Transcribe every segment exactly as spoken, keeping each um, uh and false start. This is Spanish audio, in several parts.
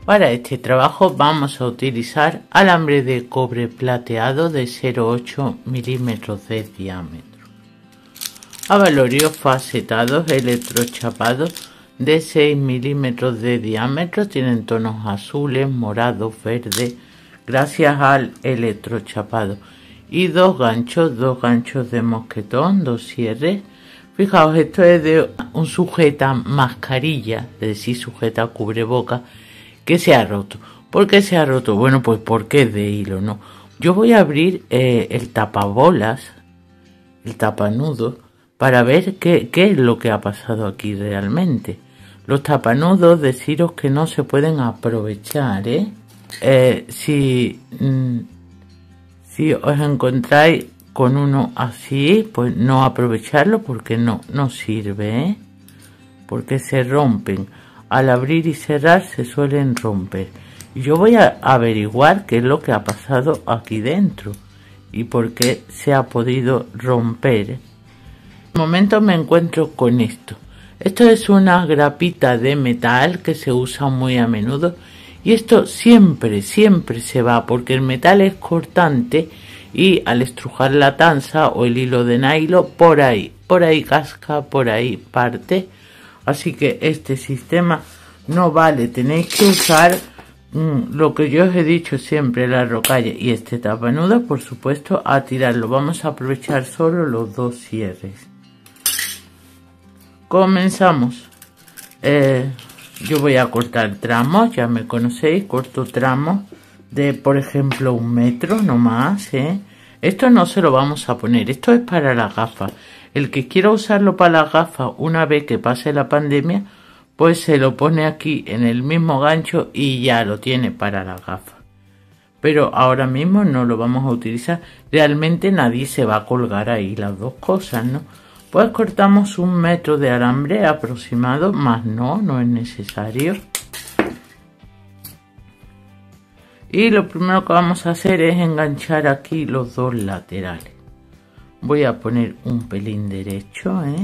Para este trabajo vamos a utilizar alambre de cobre plateado de cero coma ocho milímetros de diámetro, abalorios facetados electrochapados de seis milímetros de diámetro, tienen tonos azules, morados, verdes, gracias al electrochapado, y dos ganchos, dos ganchos de mosquetón, dos cierres. Fijaos, esto es de un sujeta mascarilla, es decir, sujeta cubreboca, que se ha roto. ¿Por qué se ha roto? Bueno, pues porque es de hilo, ¿no? Yo voy a abrir eh, el tapabolas, el tapanudo, para ver qué, qué es lo que ha pasado aquí realmente. Los tapanudos, deciros que no se pueden aprovechar, ¿eh? eh si, mm, si os encontráis con uno así, pues no aprovecharlo porque no, no sirve, ¿eh? Porque se rompen. Al abrir y cerrar se suelen romper. Y yo voy a averiguar qué es lo que ha pasado aquí dentro y por qué se ha podido romper. En este momento me encuentro con esto. Esto es una grapita de metal que se usa muy a menudo y esto siempre, siempre se va porque el metal es cortante y al estrujar la tanza o el hilo de nylon, por ahí, por ahí casca, por ahí parte. Así que este sistema no vale, tenéis que usar mmm, lo que yo os he dicho siempre, la rocalla y este tapanudo, por supuesto, a tirarlo. Vamos a aprovechar solo los dos cierres. Comenzamos. Eh, yo voy a cortar tramos, ya me conocéis, corto tramos de, por ejemplo, un metro, no más, ¿eh? Esto no se lo vamos a poner, esto es para las gafas. El que quiera usarlo para las gafas una vez que pase la pandemia, pues se lo pone aquí en el mismo gancho y ya lo tiene para las gafas. Pero ahora mismo no lo vamos a utilizar. Realmente nadie se va a colgar ahí las dos cosas, ¿no? Pues cortamos un metro de alambre aproximado, más no, no es necesario. Y lo primero que vamos a hacer es enganchar aquí los dos laterales. Voy a poner un pelín derecho, ¿eh?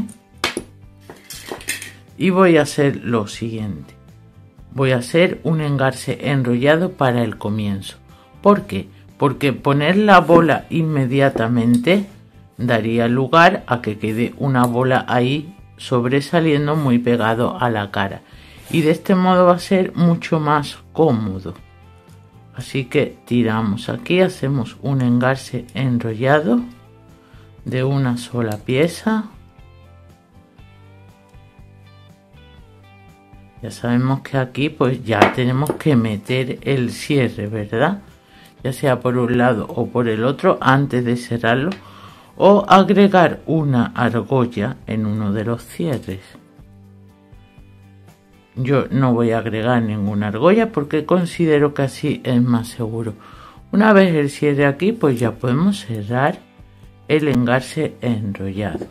Y voy a hacer lo siguiente. Voy a hacer un engarce enrollado para el comienzo. ¿Por qué? Porque poner la bola inmediatamente daría lugar a que quede una bola ahí sobresaliendo muy pegado a la cara. Y de este modo va a ser mucho más cómodo. Así que tiramos aquí, hacemos un engarce enrollado de una sola pieza. Ya sabemos que aquí pues ya tenemos que meter el cierre, ¿verdad? Ya sea por un lado o por el otro antes de cerrarlo, o agregar una argolla en uno de los cierres. Yo no voy a agregar ninguna argolla porque considero que así es más seguro. Una vez el cierre aquí, pues ya podemos cerrar el engarce enrollado.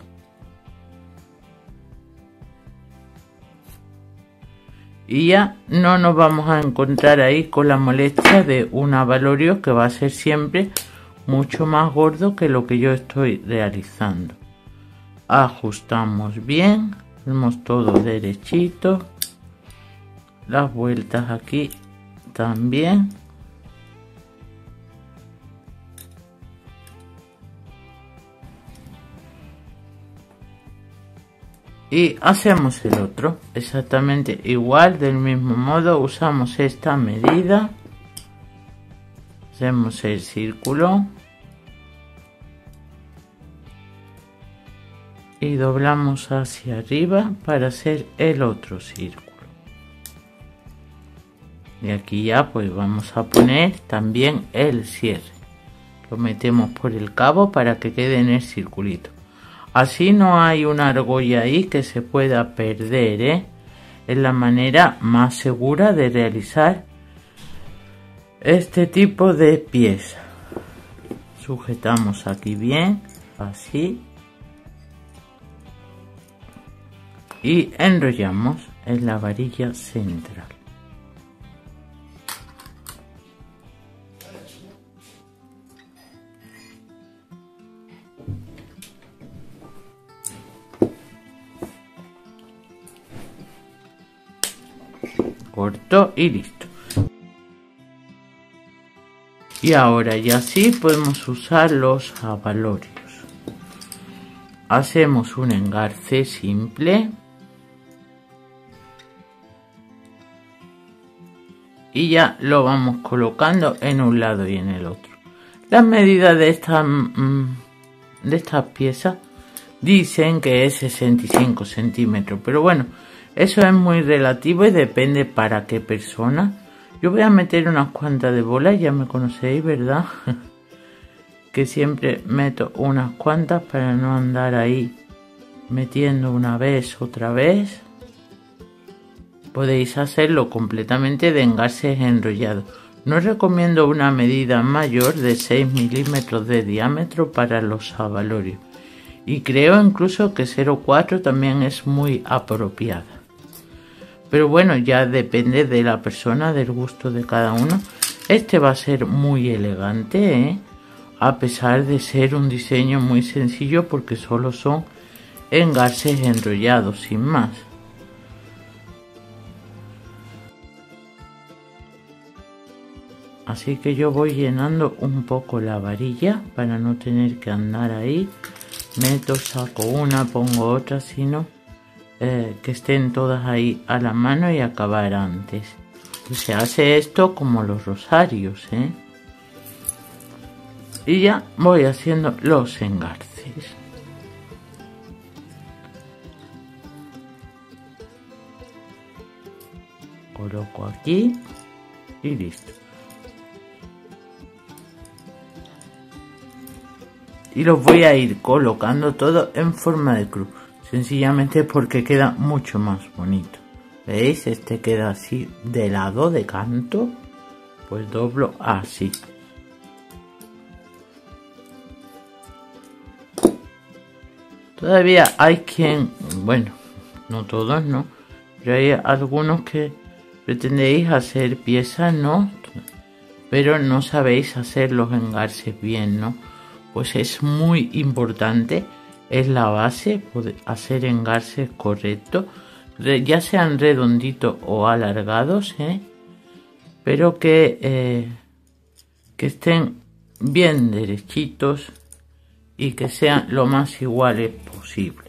Y ya no nos vamos a encontrar ahí con la molestia de un abalorio que va a ser siempre mucho más gordo que lo que yo estoy realizando. Ajustamos bien, hacemos todo derechito, las vueltas aquí también. Y hacemos el otro exactamente igual, del mismo modo usamos esta medida, hacemos el círculo y doblamos hacia arriba para hacer el otro círculo. Y aquí ya pues vamos a poner también el cierre, lo metemos por el cabo para que quede en el circulito. Así no hay una argolla ahí que se pueda perder, ¿eh? Es la manera más segura de realizar este tipo de pieza. Sujetamos aquí bien, así. Y enrollamos en la varilla central. Corto y listo. Y ahora ya sí podemos usar los abalorios. Hacemos un engarce simple. Y ya lo vamos colocando en un lado y en el otro. Las medidas de estas, de estas piezas dicen que es sesenta y cinco centímetros. Pero bueno, eso es muy relativo y depende para qué persona. Yo voy a meter unas cuantas de bolas, ya me conocéis, ¿verdad? Que siempre meto unas cuantas para no andar ahí metiendo una vez, otra vez. Podéis hacerlo completamente de engarces enrollados. No recomiendo una medida mayor de seis milímetros de diámetro para los abalorios. Y creo incluso que cero coma cuatro también es muy apropiada. Pero bueno, ya depende de la persona, del gusto de cada uno. Este va a ser muy elegante, ¿eh? A pesar de ser un diseño muy sencillo porque solo son engarces enrollados, sin más. Así que yo voy llenando un poco la varilla para no tener que andar ahí. Meto, saco una, pongo otra, sino eh, que estén todas ahí a la mano y acabar antes. Pues se hace esto como los rosarios, ¿eh? Y ya voy haciendo los engarces. Coloco aquí y listo. Y los voy a ir colocando todo en forma de cruz, sencillamente porque queda mucho más bonito. ¿Veis? Este queda así de lado, de canto, pues doblo así. Todavía hay quien, bueno, no todos, no, pero hay algunos que pretendéis hacer piezas, ¿no? Pero no sabéis hacer los engarces bien, ¿no? Pues es muy importante, es la base, poder hacer engarces correctos, ya sean redonditos o alargados, ¿eh? Pero que, eh, que estén bien derechitos y que sean lo más iguales posible.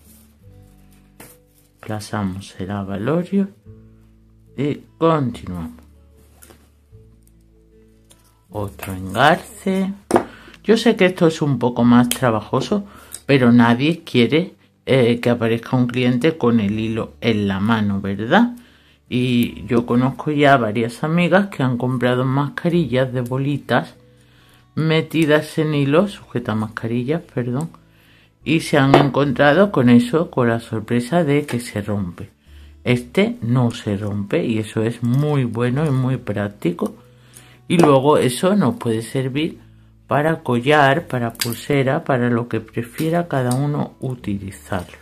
Pasamos el abalorio y continuamos. Otro engarce. Yo sé que esto es un poco más trabajoso, pero nadie quiere eh, que aparezca un cliente con el hilo en la mano, ¿verdad? Y yo conozco ya varias amigas que han comprado mascarillas de bolitas metidas en hilo, sujeta mascarillas, perdón, y se han encontrado con eso, con la sorpresa de que se rompe. Este no se rompe y eso es muy bueno y muy práctico. Y luego eso nos puede servir para collar, para pulsera, para lo que prefiera cada uno utilizarlo.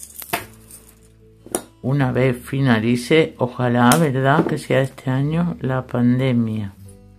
Una vez finalice, ojalá, ¿verdad?, que sea este año la pandemia.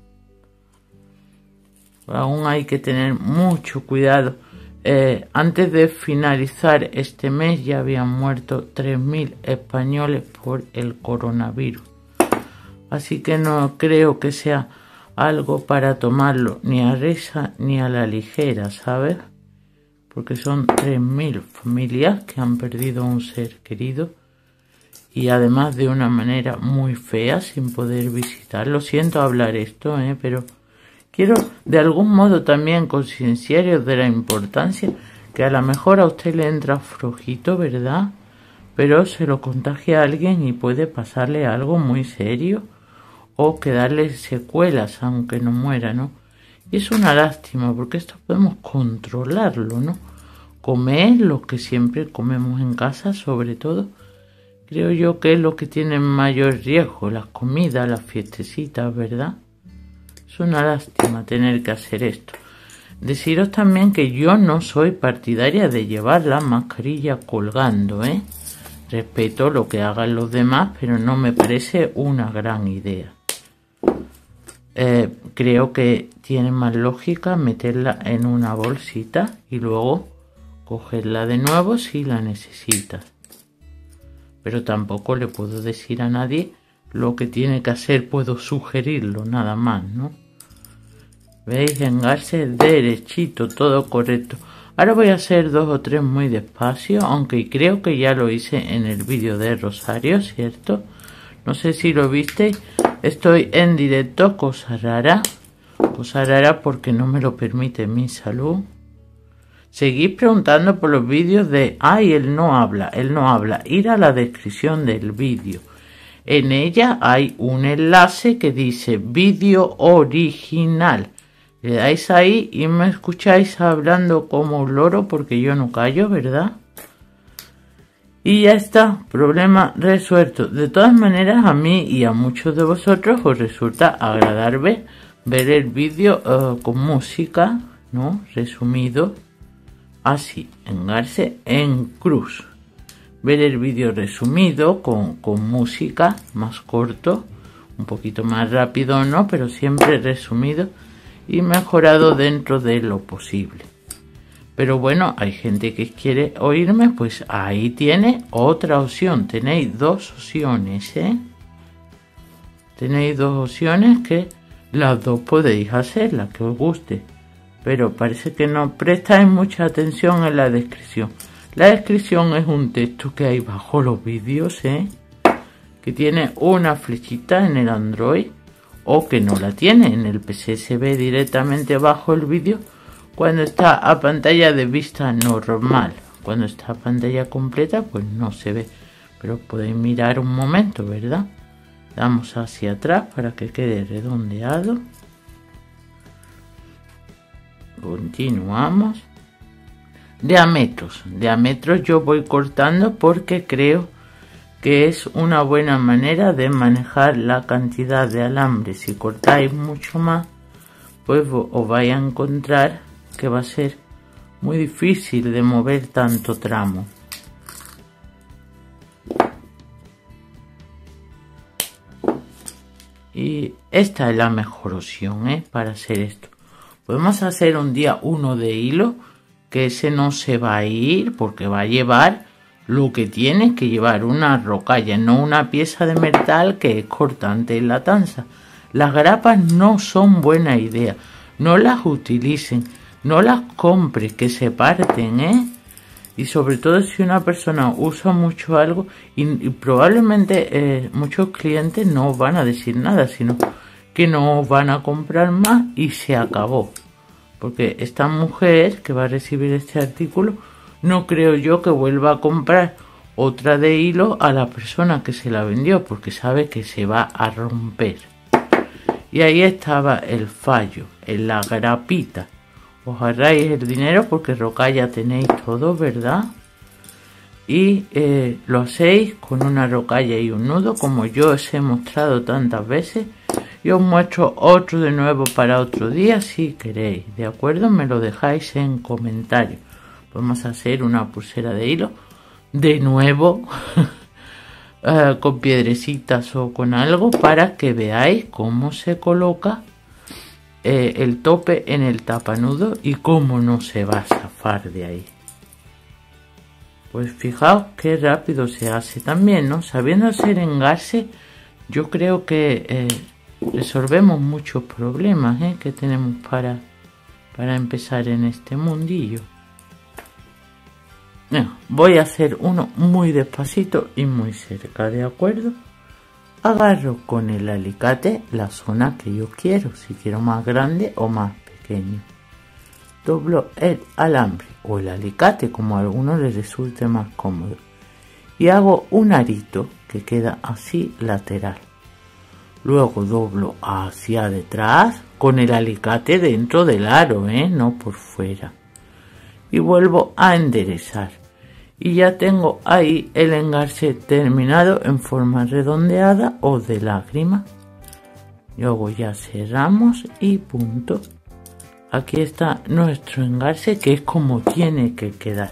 Aún hay que tener mucho cuidado. Eh, antes de finalizar este mes ya habían muerto tres mil españoles por el coronavirus. Así que no creo que sea algo para tomarlo ni a risa ni a la ligera, ¿sabes? Porque son tres mil familias que han perdido un ser querido y además de una manera muy fea, sin poder visitarlo. Siento hablar esto, ¿eh? Pero quiero de algún modo también concienciaros de la importancia que a lo mejor a usted le entra flojito, ¿verdad? Pero se lo contagia a alguien y puede pasarle algo muy serio o quedarle secuelas aunque no muera, ¿no? Y es una lástima porque esto podemos controlarlo, ¿no? Comer lo que siempre comemos en casa, sobre todo, creo yo que es lo que tiene mayor riesgo, las comidas, las fiestecitas, ¿verdad? Es una lástima tener que hacer esto. Deciros también que yo no soy partidaria de llevar la mascarilla colgando, ¿eh? Respeto lo que hagan los demás, pero no me parece una gran idea. Eh, creo que tiene más lógica meterla en una bolsita y luego cogerla de nuevo si la necesitas. Pero tampoco le puedo decir a nadie lo que tiene que hacer, puedo sugerirlo nada más, ¿no? ¿Veis? Engarce derechito, todo correcto. Ahora voy a hacer dos o tres muy despacio, aunque creo que ya lo hice en el vídeo de Rosario, ¿cierto? No sé si lo viste. Estoy en directo, cosa rara. Cosa rara porque no me lo permite mi salud. Seguís preguntando por los vídeos de... Ay, él no habla, él no habla. Ir a la descripción del vídeo. En ella hay un enlace que dice vídeo original. Le dais ahí y me escucháis hablando como un loro porque yo no callo, ¿verdad? Y ya está, problema resuelto. De todas maneras, a mí y a muchos de vosotros os resulta agradable ver el vídeo uh, con música, ¿no? Resumido, así, engarce en cruz. Ver el vídeo resumido con, con música más corto, un poquito más rápido, ¿no? Pero siempre resumido y mejorado dentro de lo posible. Pero bueno, hay gente que quiere oírme, pues ahí tiene otra opción. Tenéis dos opciones, ¿eh? Tenéis dos opciones que las dos podéis hacer, la que os guste. Pero parece que no prestáis mucha atención en la descripción. La descripción es un texto que hay bajo los vídeos, ¿eh? Que tiene una flechita en el Android. O que no la tiene, en el P C se ve directamente bajo el vídeo cuando está a pantalla de vista normal. Cuando está a pantalla completa pues no se ve, pero podéis mirar un momento, ¿verdad? Damos hacia atrás para que quede redondeado. Continuamos. Diámetros, diámetros yo voy cortando porque creo que es una buena manera de manejar la cantidad de alambre. Si cortáis mucho más, pues os vais a encontrar que va a ser muy difícil de mover tanto tramo. Y esta es la mejor opción, ¿eh? Para hacer esto. Podemos hacer un día uno de hilo, que ese no se va a ir porque va a llevar lo que tiene que llevar, una rocalla, no una pieza de metal que es cortante en la tanza. Las grapas no son buena idea, no las utilicen, no las compres, que se parten, ¿eh? Y sobre todo si una persona usa mucho algo y, y probablemente eh, muchos clientes no van a decir nada, sino que no van a comprar más y se acabó. Porque esta mujer que va a recibir este artículo, no creo yo que vuelva a comprar otra de hilo a la persona que se la vendió, porque sabe que se va a romper. Y ahí estaba el fallo, en la grapita. Os ahorráis el dinero porque rocalla tenéis todo, ¿verdad? Y eh, lo hacéis con una rocalla y un nudo, como yo os he mostrado tantas veces. Y os muestro otro de nuevo para otro día si queréis, ¿de acuerdo? Me lo dejáis en comentarios. Vamos a hacer una pulsera de hilo de nuevo uh, con piedrecitas o con algo para que veáis cómo se coloca eh, el tope en el tapanudo y cómo no se va a zafar de ahí. Pues fijaos qué rápido se hace también, ¿no? Sabiendo hacer engarce, yo creo que eh, resolvemos muchos problemas ¿eh? que tenemos para, para empezar en este mundillo. No, voy a hacer uno muy despacito y muy cerca, ¿de acuerdo? Agarro con el alicate la zona que yo quiero, si quiero más grande o más pequeño. Doblo el alambre o el alicate, como a algunos les resulte más cómodo. Y hago un arito que queda así lateral. Luego doblo hacia detrás con el alicate dentro del aro, ¿eh? No por fuera. Y vuelvo a enderezar. Y ya tengo ahí el engarce terminado en forma redondeada o de lágrima. Luego ya cerramos y punto. Aquí está nuestro engarce, que es como tiene que quedar.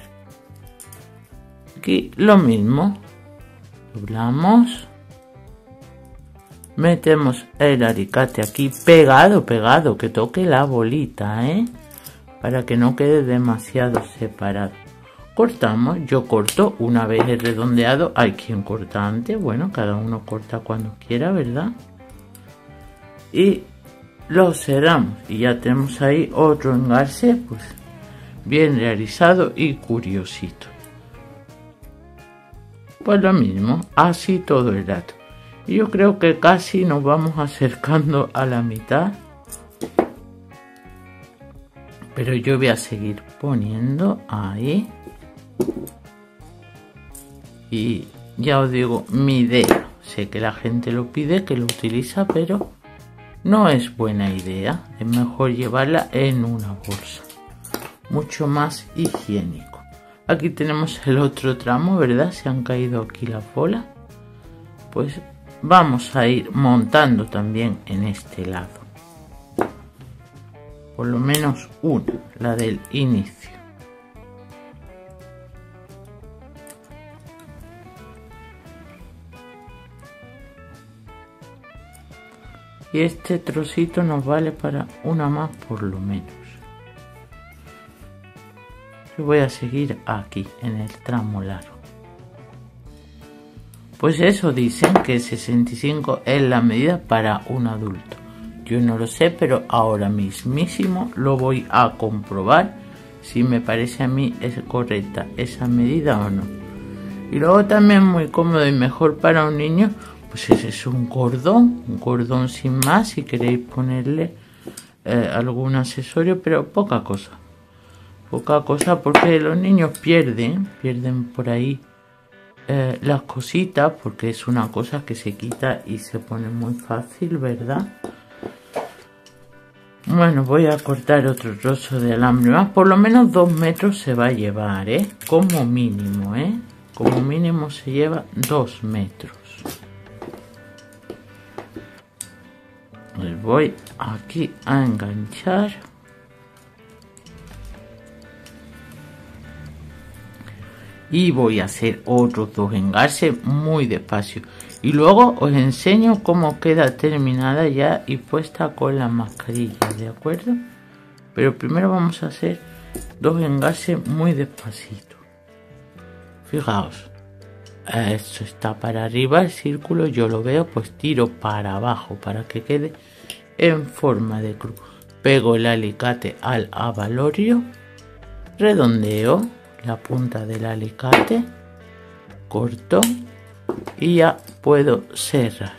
Aquí lo mismo. Doblamos. Metemos el alicate aquí pegado, pegado, que toque la bolita, ¿eh? Para que no quede demasiado separado. Cortamos, yo corto una vez el redondeado, hay quien corta antes, bueno, cada uno corta cuando quiera, ¿verdad? Y lo cerramos y ya tenemos ahí otro engarce pues bien realizado y curiosito. Pues lo mismo, así todo el rato. Y yo creo que casi nos vamos acercando a la mitad. Pero yo voy a seguir poniendo ahí. Y ya os digo, mi idea. Sé que la gente lo pide, que lo utiliza, pero no es buena idea. Es mejor llevarla en una bolsa. Mucho más higiénico. Aquí tenemos el otro tramo, ¿verdad? Se han caído aquí las bolas. Pues vamos a ir montando también en este lado. Por lo menos una, la del inicio. Y este trocito nos vale para una más por lo menos. Yo voy a seguir aquí en el tramo largo. Pues eso dicen que sesenta y cinco es la medida para un adulto. Yo no lo sé, pero ahora mismísimo lo voy a comprobar si me parece a mí es correcta esa medida o no. Y luego también muy cómodo y mejor para un niño. Pues ese es un cordón, un cordón sin más, si queréis ponerle eh, algún accesorio, pero poca cosa. Poca cosa porque los niños pierden, pierden por ahí eh, las cositas, porque es una cosa que se quita y se pone muy fácil, ¿verdad? Bueno, voy a cortar otro trozo de alambre más, por lo menos dos metros se va a llevar, ¿eh? Como mínimo, ¿eh? Como mínimo se lleva dos metros. Les voy aquí a enganchar. Y voy a hacer otros dos engarces muy despacio. Y luego os enseño cómo queda terminada ya y puesta con la mascarilla, ¿de acuerdo? Pero primero vamos a hacer dos engarces muy despacito. Fijaos. Esto está para arriba el círculo, yo lo veo, pues tiro para abajo para que quede en forma de cruz. Pego el alicate al abalorio, redondeo la punta del alicate, corto y ya puedo cerrar.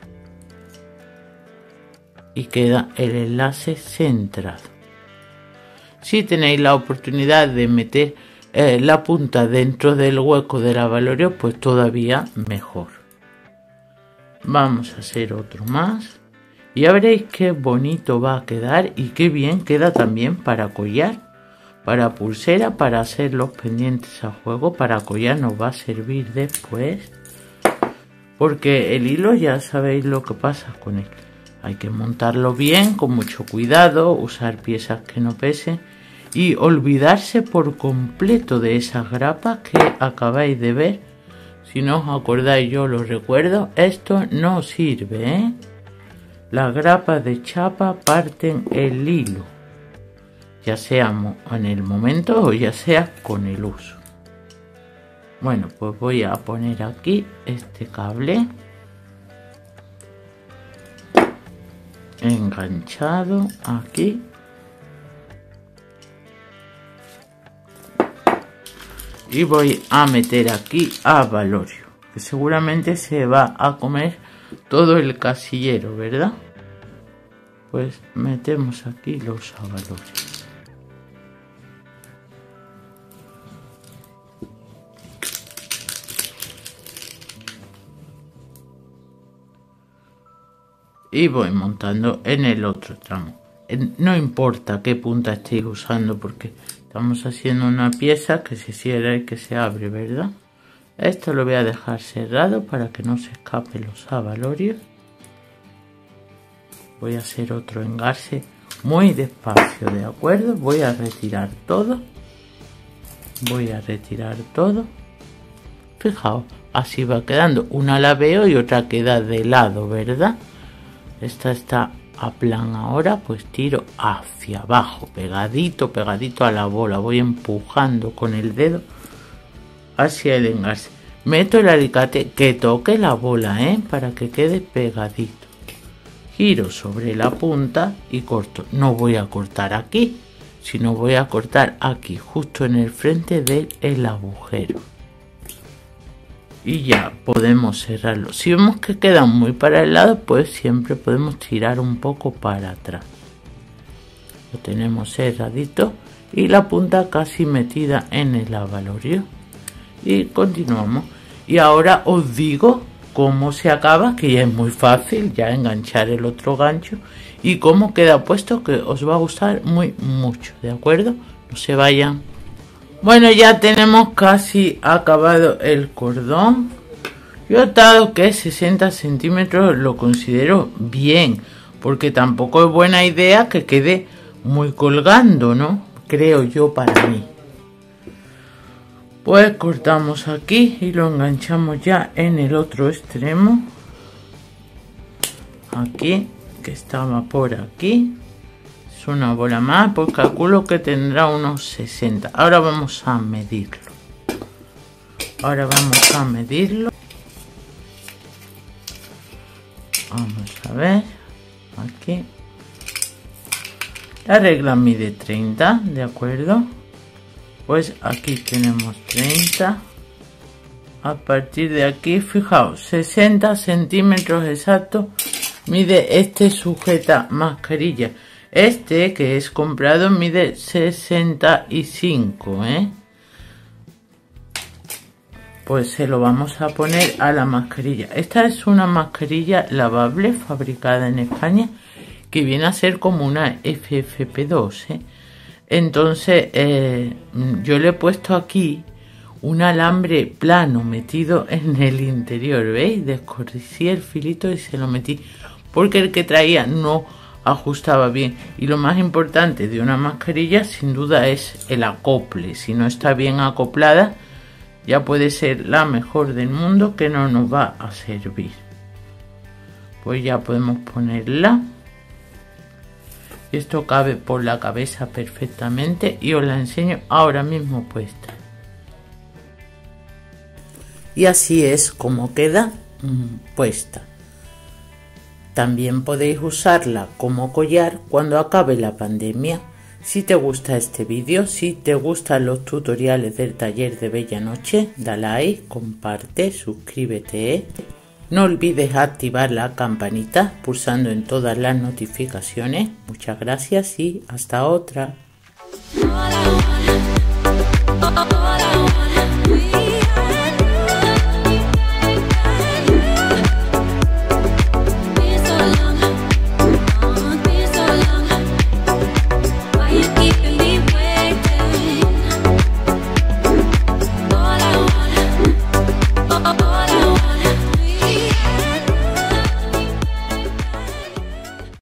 Y queda el enlace centrado. Si tenéis la oportunidad de meter Eh, la punta dentro del hueco del abalorio, pues todavía mejor. Vamos a hacer otro más y ya veréis qué bonito va a quedar y qué bien queda también para collar, para pulsera, para hacer los pendientes a juego. Para collar nos va a servir después, porque el hilo ya sabéis lo que pasa con él. Hay que montarlo bien, con mucho cuidado, usar piezas que no pesen y olvidarse por completo de esas grapas que acabáis de ver. Si no os acordáis, yo lo recuerdo, esto no sirve, ¿eh? Las grapas de chapa parten el hilo, ya sea en el momento o ya sea con el uso. Bueno, pues voy a poner aquí este cable enganchado aquí. Y voy a meter aquí abalorio, que seguramente se va a comer todo el casillero, ¿verdad? Pues metemos aquí los abalorios. Y voy montando en el otro tramo. No importa qué punta estéis usando, porque estamos haciendo una pieza que se cierra y que se abre, ¿verdad? Esto lo voy a dejar cerrado para que no se escapen los abalorios. Voy a hacer otro engarce muy despacio, ¿de acuerdo? Voy a retirar todo. Voy a retirar todo. Fijaos, así va quedando. Una la veo y otra queda de lado, ¿verdad? Esta está a plan ahora, pues tiro hacia abajo, pegadito, pegadito a la bola. Voy empujando con el dedo hacia el engarce. Meto el alicate que toque la bola, ¿eh? Para que quede pegadito. giro sobre la punta y corto. No voy a cortar aquí, sino voy a cortar aquí, justo en el frente del agujero. Y ya podemos cerrarlo. Si vemos que queda muy para el lado, pues siempre podemos tirar un poco para atrás. Lo tenemos cerradito y la punta casi metida en el abalorio. Y continuamos. Y ahora os digo cómo se acaba, que ya es muy fácil, ya enganchar el otro gancho. Y cómo queda puesto, que os va a gustar muy mucho, ¿de acuerdo? No se vayan. Bueno, ya tenemos casi acabado el cordón. Yo he notado que sesenta centímetros lo considero bien, porque tampoco es buena idea que quede muy colgando, ¿no? Creo yo, para mí. Pues cortamos aquí y lo enganchamos ya en el otro extremo. Aquí, que estaba por aquí. Una bola más, pues calculo que tendrá unos sesenta. Ahora vamos a medirlo. Ahora vamos a medirlo. Vamos a ver. Aquí. La regla mide treinta, ¿de acuerdo? Pues aquí tenemos treinta. A partir de aquí, fijaos, sesenta centímetros exactos mide este sujeta mascarilla. Este que es comprado mide sesenta y cinco, ¿eh? Pues se lo vamos a poner a la mascarilla. Esta es una mascarilla lavable fabricada en España, que viene a ser como una F F P dos, ¿eh? Entonces eh, yo le he puesto aquí un alambre plano metido en el interior, ¿veis? Descorricí el filito y se lo metí, porque el que traía no ajustaba bien. Y lo más importante de una mascarilla sin duda es el acople. Si no está bien acoplada, ya puede ser la mejor del mundo, que no nos va a servir. Pues ya podemos ponerla. Esto cabe por la cabeza perfectamente y os la enseño ahora mismo puesta. Y así es como queda mmm, puesta. También podéis usarla como collar cuando acabe la pandemia. Si te gusta este vídeo, si te gustan los tutoriales del taller de Bella Noche, da like, comparte, suscríbete. No olvides activar la campanita pulsando en todas las notificaciones. Muchas gracias y hasta otra.